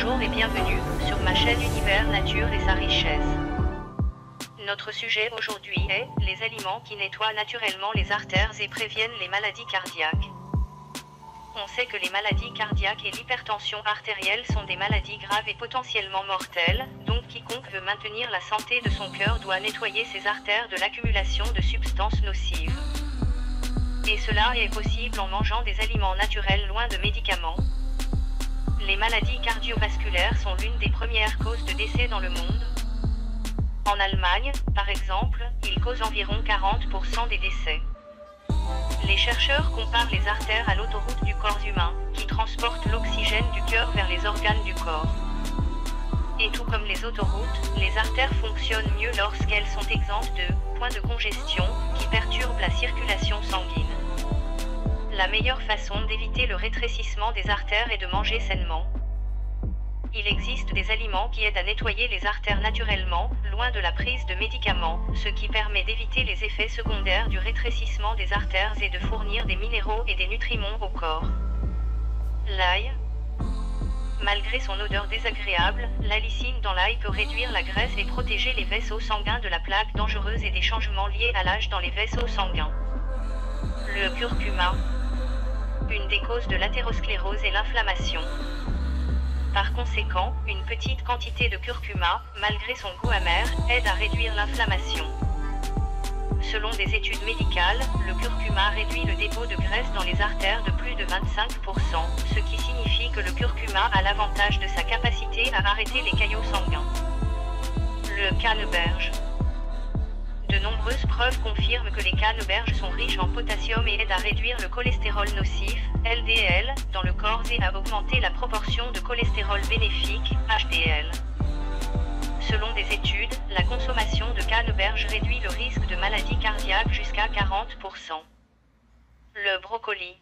Bonjour et bienvenue sur ma chaîne Univers Nature et sa richesse. Notre sujet aujourd'hui est les aliments qui nettoient naturellement les artères et préviennent les maladies cardiaques. On sait que les maladies cardiaques et l'hypertension artérielle sont des maladies graves et potentiellement mortelles, donc quiconque veut maintenir la santé de son cœur doit nettoyer ses artères de l'accumulation de substances nocives. Et cela est possible en mangeant des aliments naturels loin de médicaments. Les maladies cardiovasculaires sont l'une des premières causes de décès dans le monde. En Allemagne, par exemple, ils causent environ 40% des décès. Les chercheurs comparent les artères à l'autoroute du corps humain, qui transporte l'oxygène du cœur vers les organes du corps. Et tout comme les autoroutes, les artères fonctionnent mieux lorsqu'elles sont exemptes de points de congestion, qui perturbent la circulation sanguine. La meilleure façon d'éviter le rétrécissement des artères est de manger sainement. Il existe des aliments qui aident à nettoyer les artères naturellement, loin de la prise de médicaments, ce qui permet d'éviter les effets secondaires du rétrécissement des artères et de fournir des minéraux et des nutriments au corps. L'ail. Malgré son odeur désagréable, l'allicine dans l'ail peut réduire la graisse et protéger les vaisseaux sanguins de la plaque dangereuse et des changements liés à l'âge dans les vaisseaux sanguins. Le curcuma. Une des causes de l'athérosclérose est l'inflammation. Par conséquent, une petite quantité de curcuma, malgré son goût amer, aide à réduire l'inflammation. Selon des études médicales, le curcuma réduit le dépôt de graisse dans les artères de plus de 25%, ce qui signifie que le curcuma a l'avantage de sa capacité à arrêter les caillots sanguins. Le canneberge. De nombreuses preuves confirment que les canneberges sont riches en potassium et aident à réduire le cholestérol nocif, LDL, dans le corps et à augmenter la proportion de cholestérol bénéfique, HDL. Selon des études, la consommation de canneberge réduit le risque de maladie cardiaque jusqu'à 40%. Le brocoli.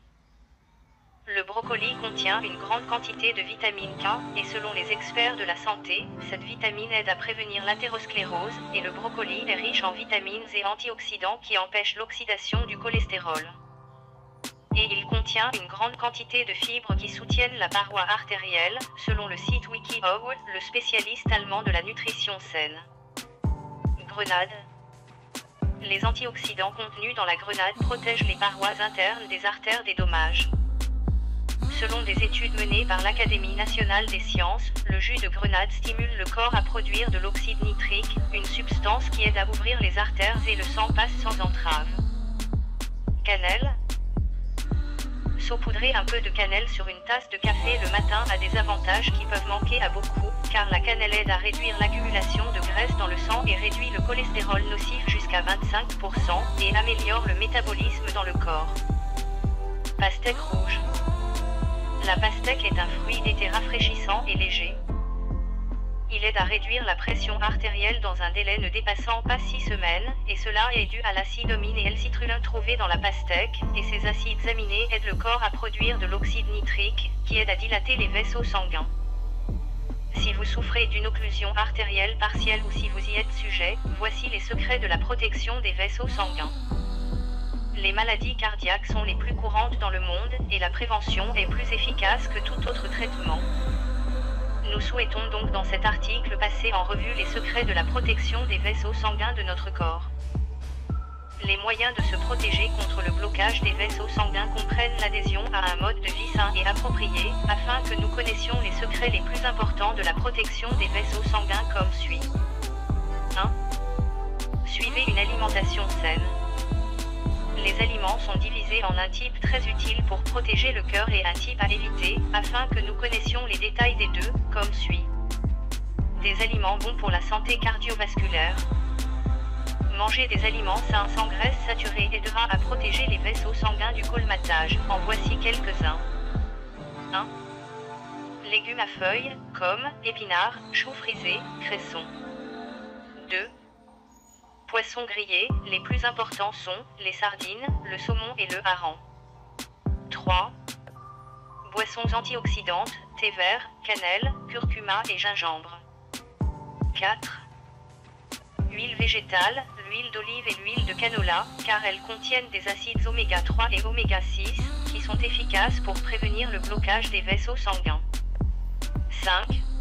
Le brocoli contient une grande quantité de vitamine K, et selon les experts de la santé, cette vitamine aide à prévenir l'athérosclérose, et le brocoli est riche en vitamines et antioxydants qui empêchent l'oxydation du cholestérol. Et il contient une grande quantité de fibres qui soutiennent la paroi artérielle, selon le site WikiHow, le spécialiste allemand de la nutrition saine. Grenade. Les antioxydants contenus dans la grenade protègent les parois internes des artères des dommages. Selon des études menées par l'Académie nationale des sciences, le jus de grenade stimule le corps à produire de l'oxyde nitrique, une substance qui aide à ouvrir les artères et le sang passe sans entrave. Cannelle. Saupoudrer un peu de cannelle sur une tasse de café le matin a des avantages qui peuvent manquer à beaucoup, car la cannelle aide à réduire l'accumulation de graisse dans le sang et réduit le cholestérol nocif jusqu'à 25% et améliore le métabolisme dans le corps. Pastèque rouge. La pastèque est un fruit d'été rafraîchissant et léger. Il aide à réduire la pression artérielle dans un délai ne dépassant pas 6 semaines, et cela est dû à l'acide homine et L-citrulline trouvé dans la pastèque, et ces acides aminés aident le corps à produire de l'oxyde nitrique, qui aide à dilater les vaisseaux sanguins. Si vous souffrez d'une occlusion artérielle partielle ou si vous y êtes sujet, voici les secrets de la protection des vaisseaux sanguins. Les maladies cardiaques sont les plus courantes dans le monde, et la prévention est plus efficace que tout autre traitement. Nous souhaitons donc dans cet article passer en revue les secrets de la protection des vaisseaux sanguins de notre corps. Les moyens de se protéger contre le blocage des vaisseaux sanguins comprennent l'adhésion à un mode de vie sain et approprié, afin que nous connaissions les secrets les plus importants de la protection des vaisseaux sanguins comme suit. 1. Suivez une alimentation saine. Les aliments sont divisés en un type très utile pour protéger le cœur et un type à éviter, afin que nous connaissions les détails des deux, comme suit. Des aliments bons pour la santé cardiovasculaire. Manger des aliments sains sans graisse saturée aidera à protéger les vaisseaux sanguins du colmatage. En voici quelques-uns. 1. Légumes à feuilles, comme épinards, choux frisés, cressons. 2. Poissons grillés, les plus importants sont les sardines, le saumon et le hareng. 3. Boissons antioxydantes, thé vert, cannelle, curcuma et gingembre. 4. Huile végétale, l'huile d'olive et l'huile de canola, car elles contiennent des acides oméga 3 et oméga 6, qui sont efficaces pour prévenir le blocage des vaisseaux sanguins. 5.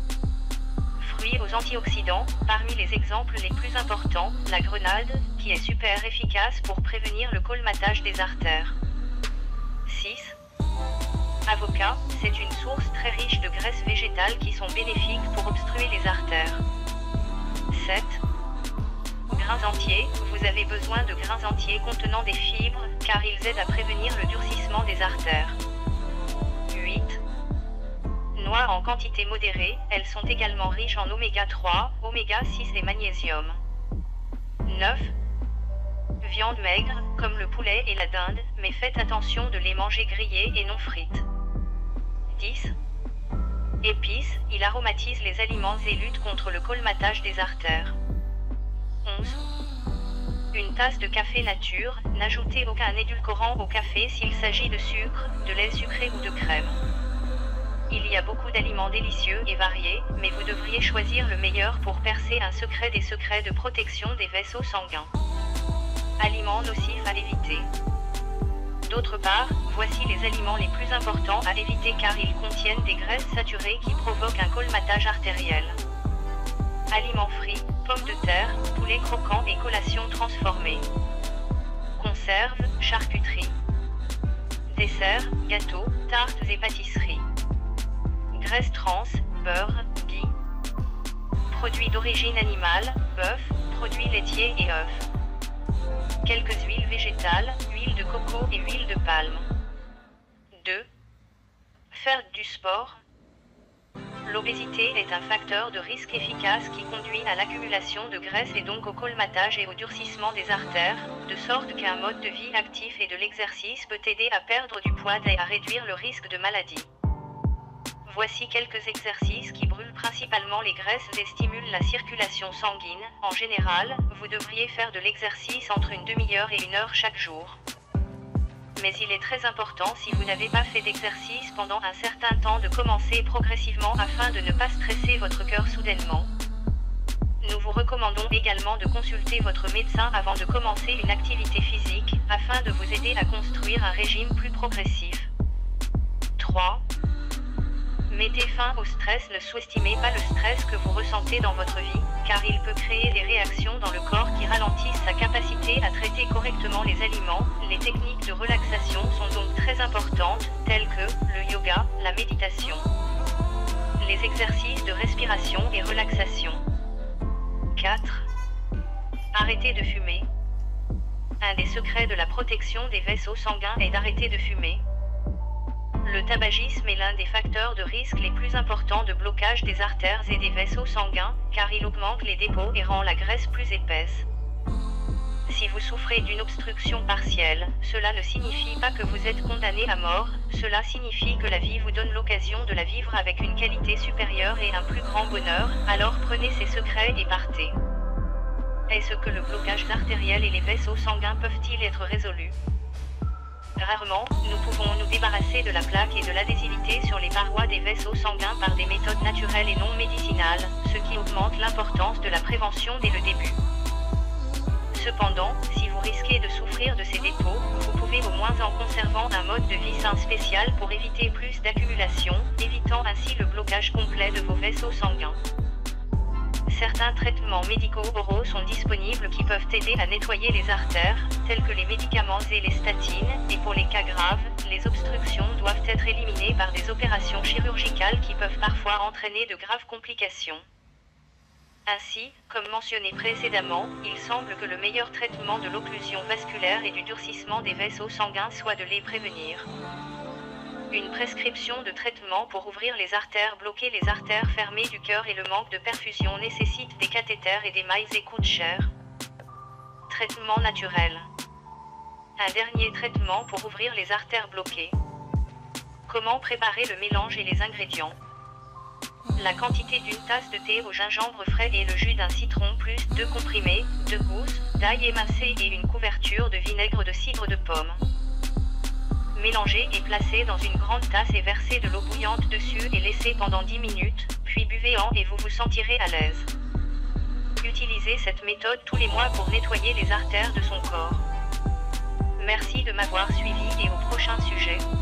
fruits aux antioxydants, parmi les exemples les plus importants, la grenade, qui est super efficace pour prévenir le colmatage des artères. 6. Avocat, c'est une source très riche de graisses végétales qui sont bénéfiques pour obstruer les artères. 7. Grains entiers, vous avez besoin de grains entiers contenant des fibres, car ils aident à prévenir le durcissement des artères. 8. Noix en quantité modérée, elles sont également riches en oméga 3, oméga 6 et magnésium. 9. Viande maigre, comme le poulet et la dinde, mais faites attention de les manger grillés et non frites. 10. Épices, il aromatise les aliments et lutte contre le colmatage des artères. 11. Une tasse de café nature, n'ajoutez aucun édulcorant au café s'il s'agit de sucre, de lait sucré ou de crème. Il y a beaucoup d'aliments délicieux et variés, mais vous devriez choisir le meilleur pour percer un secret des secrets de protection des vaisseaux sanguins. Aliments nocifs à éviter. D'autre part, voici les aliments les plus importants à éviter car ils contiennent des graisses saturées qui provoquent un colmatage artériel. Aliments frits, pommes de terre, poulet croquant et collations transformées. Conserves, charcuterie. Desserts, gâteaux, tartes et pâtisseries. Graisses trans, beurre, ghee. Produits d'origine animale, bœuf, produits laitiers et œufs. Quelques huiles végétales, huile de coco et huile de palme. 2. Faire du sport. L'obésité est un facteur de risque efficace qui conduit à l'accumulation de graisse et donc au colmatage et au durcissement des artères, de sorte qu'un mode de vie actif et de l'exercice peut aider à perdre du poids et à réduire le risque de maladie. Voici quelques exercices qui brûlent principalement les graisses et stimulent la circulation sanguine. En général, vous devriez faire de l'exercice entre une demi-heure et 1 heure chaque jour. Mais il est très important si vous n'avez pas fait d'exercice pendant un certain temps de commencer progressivement afin de ne pas stresser votre cœur soudainement. Nous vous recommandons également de consulter votre médecin avant de commencer une activité physique, afin de vous aider à construire un régime plus progressif. 3. Mettez fin au stress. Ne sous-estimez pas le stress que vous ressentez dans votre vie, car il peut créer des réactions dans le corps qui ralentissent sa capacité à traiter correctement les aliments. Les techniques de relaxation sont donc très importantes, telles que le yoga, la méditation, les exercices de respiration et relaxation. 4. Arrêtez de fumer. Un des secrets de la protection des vaisseaux sanguins est d'arrêter de fumer. Le tabagisme est l'un des facteurs de risque les plus importants de blocage des artères et des vaisseaux sanguins, car il augmente les dépôts et rend la graisse plus épaisse. Si vous souffrez d'une obstruction partielle, cela ne signifie pas que vous êtes condamné à mort, cela signifie que la vie vous donne l'occasion de la vivre avec une qualité supérieure et un plus grand bonheur, alors prenez ces secrets et partez. Est-ce que le blocage artériel et les vaisseaux sanguins peuvent-ils être résolus ? Rarement, nous pouvons nous débarrasser de la plaque et de l'adhésivité sur les parois des vaisseaux sanguins par des méthodes naturelles et non médicinales, ce qui augmente l'importance de la prévention dès le début. Cependant, si vous risquez de souffrir de ces dépôts, vous pouvez au moins en conservant un mode de vie sain spécial pour éviter plus d'accumulation, évitant ainsi le blocage complet de vos vaisseaux sanguins. Certains traitements médicaux oraux sont disponibles qui peuvent aider à nettoyer les artères, tels que les médicaments et les statines, et pour les cas graves, les obstructions doivent être éliminées par des opérations chirurgicales qui peuvent parfois entraîner de graves complications. Ainsi, comme mentionné précédemment, il semble que le meilleur traitement de l'occlusion vasculaire et du durcissement des vaisseaux sanguins soit de les prévenir. Une prescription de traitement pour ouvrir les artères, bloquer les artères fermées du cœur et le manque de perfusion nécessite des cathéters et des mailles et coûte cher. Traitement naturel. Un dernier traitement pour ouvrir les artères bloquées. Comment préparer le mélange et les ingrédients? La quantité d'une tasse de thé au gingembre frais et le jus d'un citron plus 2 comprimés, 2 gousses d'ail émincé et une couverture de vinaigre de cidre de pomme. Mélangez et placez dans une grande tasse et versez de l'eau bouillante dessus et laissez pendant 10 minutes, puis buvez-en et vous vous sentirez à l'aise. Utilisez cette méthode tous les mois pour nettoyer les artères de son corps. Merci de m'avoir suivi et au prochain sujet.